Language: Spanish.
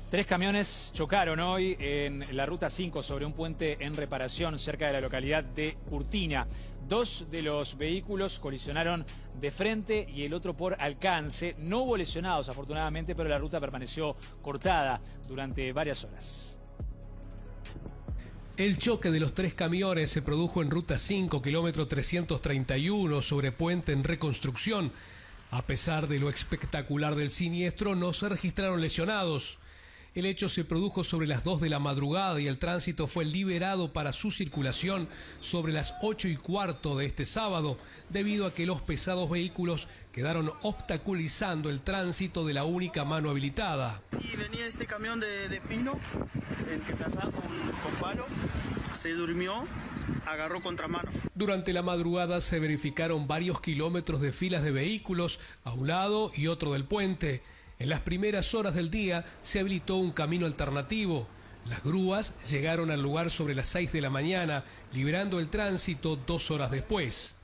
Tres camiones chocaron hoy en la Ruta 5 sobre un puente en reparación cerca de la localidad de Curtina. Dos de los vehículos colisionaron de frente y el otro por alcance. No hubo lesionados, afortunadamente, pero la ruta permaneció cortada durante varias horas. El choque de los tres camiones se produjo en Ruta 5, kilómetro 331, sobre puente en reconstrucción. A pesar de lo espectacular del siniestro, no se registraron lesionados. El hecho se produjo sobre las 2 de la madrugada y el tránsito fue liberado para su circulación sobre las 8:15 de este sábado, debido a que los pesados vehículos quedaron obstaculizando el tránsito de la única mano habilitada. Y venía este camión de pino, el que pasaba con palo, se durmió, agarró contramano. Durante la madrugada se verificaron varios kilómetros de filas de vehículos a un lado y otro del puente. En las primeras horas del día se habilitó un camino alternativo. Las grúas llegaron al lugar sobre las 6 de la mañana, liberando el tránsito 2 horas después.